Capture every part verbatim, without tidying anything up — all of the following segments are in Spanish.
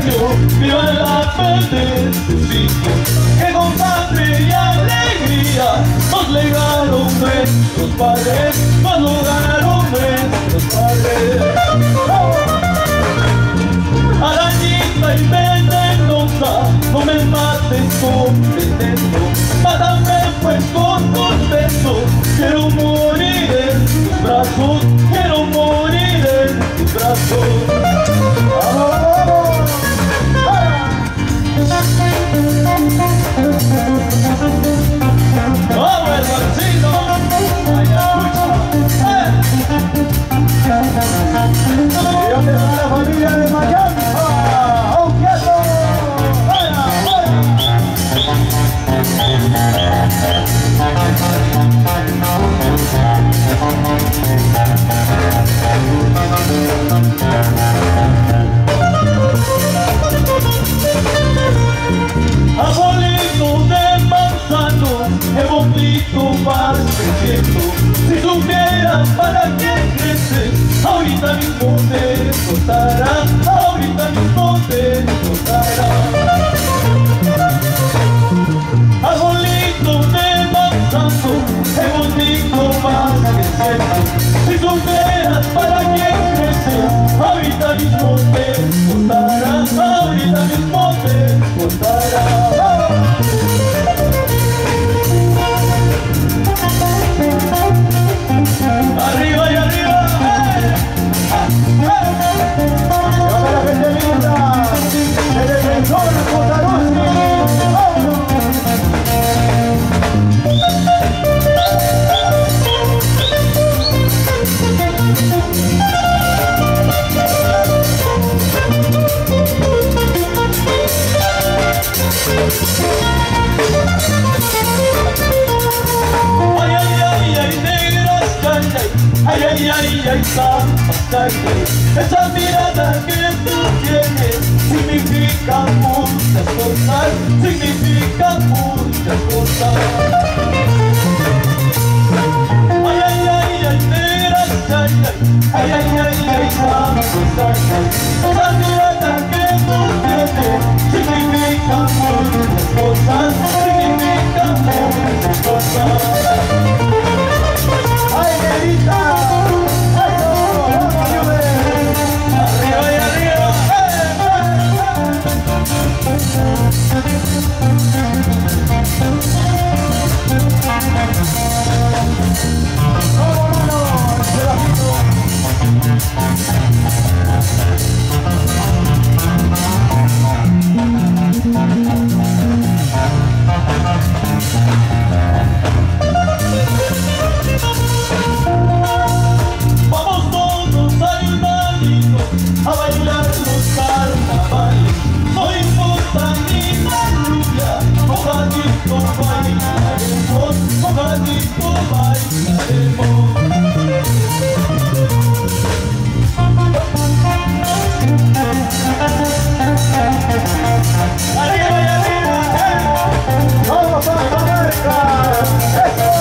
sueño, viva la bendecida, que con sangre y alegría nos legaron nuestros padres, nos lograron nuestros padres. Arañita y venenosa, no me mates con veneno, mátame pues con contento. Quiero morir en tus brazos, quiero morir en tus brazos. ¡Vamos, hermancito! ¡Y dónde está la familia de Miami! ¡Ah! ¡Oh, quieto! ¡Vaya, Arbolito de manzano, el bombito va creciendo. Si supieras para qué creces, ahorita mismo te cortará, ahorita mismo te cortará. Arbolito de manzano, el bombito va creciendo. Si supieras para qué creces, ahorita mismo te cortará, ahorita mismo te cortará. Arriba y arriba, ¡eh! ¡Eh! ¡Llévame la gente linda! ¡El defensor Cotaruzzi! ¡Vámonos! Ay, ay, ay, ay, negras calles, ay, ay, ay, ay, santas calles. Esa mirada que tú tienes significa muchas cosas, significa muchas cosas. Ay, ay, ay, ay, negras calles, ay, ay, ay, ay, santas calles. Esa mirada que tú tienes significa muchas cosas, significa muchas cosas. ¡Ay, Nerita! ¡Ay, no! ¡Vamos, ayúdenme! ¡Arriba y arriba! ¡Eh, ¡vámonos! ¡Pedacito! Vamos todos al balito a bailar los carnavales. No importa ni la lluvia, mojadito bailaremos, mojadito bailaremos. ¡Arriba y arriba! ¡Eh! ¡Vamos a Jamaica! ¡Eso!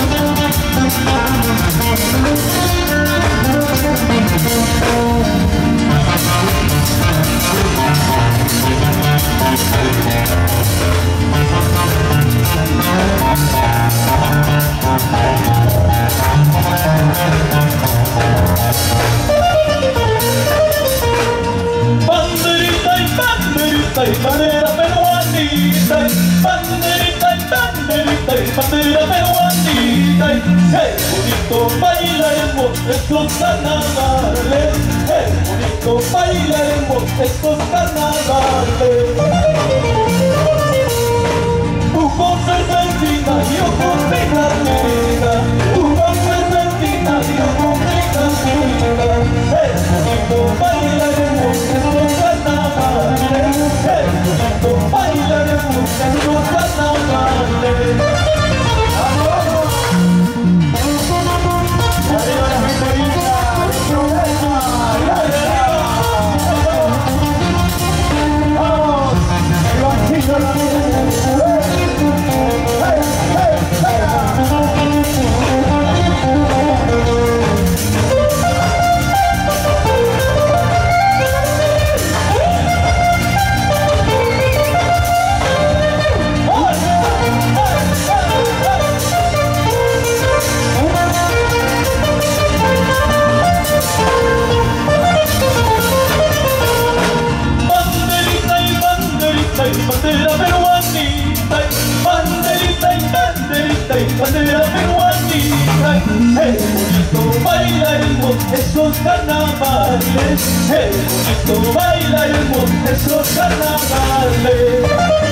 ¡Oh, hey, bonito bailaremos estos carnavales, hey, bonito bailaremos estos carnavales. Tú con serpentina, yo con pegatina, tú con serpentina, yo con pegatina, hey, bonito bailaremos estos carnavales, hey, bonito bailaremos estos carnavales. Bandera peruanita, banderita y banderita y bandera peruanita, hey, bonito bailaremos esos carnavales, hey, bonito bailaremos esos carnavales.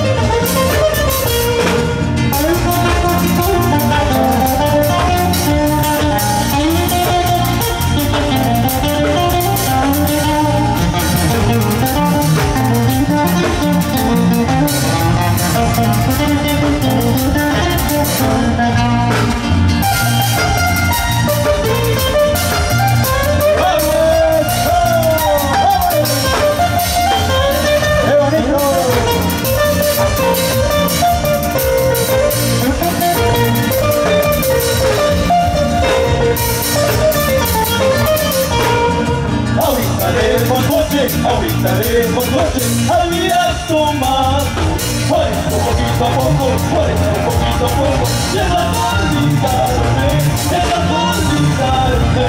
Aumentaremos noche al mirar tomado, bueno, poquito a poco, bueno, poquito a poco, lleva a olvidarme, lleva a olvidarme.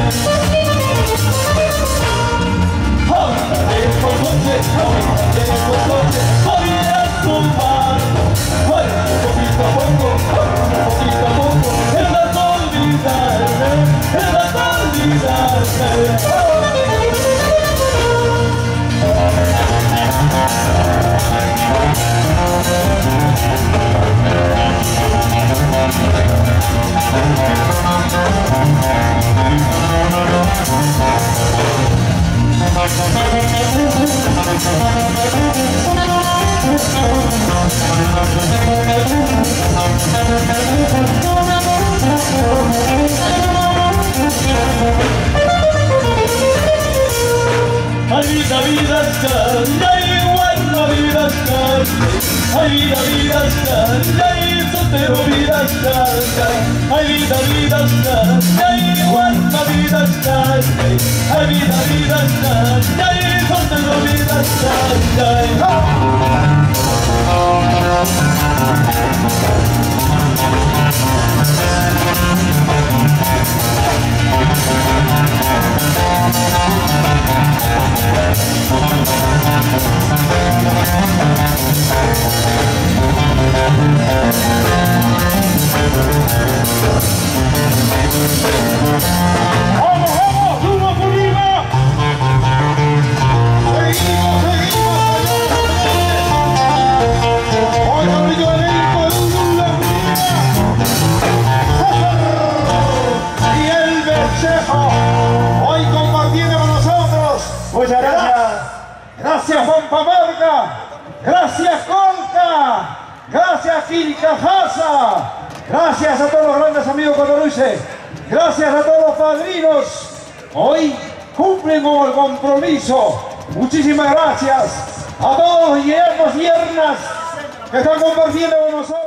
Aumentaremos noche, aumentaremos noche al mirar tomado, bueno, poquito a poco, bueno, poquito a poco, lleva a olvidarme, lleva a olvidarme. Ay, vida, vida, ya igual la vida, ay, vida, vida, ya soltero, vida, ay, vida, vida, ya igual la vida, ay, vida, vida, ya soltero, vida, Gracias Pampamarca, gracias Conca, gracias Quilcajasa, gracias a todos los grandes amigos cotoruises, gracias a todos los padrinos, hoy cumplen con el compromiso. Muchísimas gracias a todos los yernos y yernas que están compartiendo con nosotros.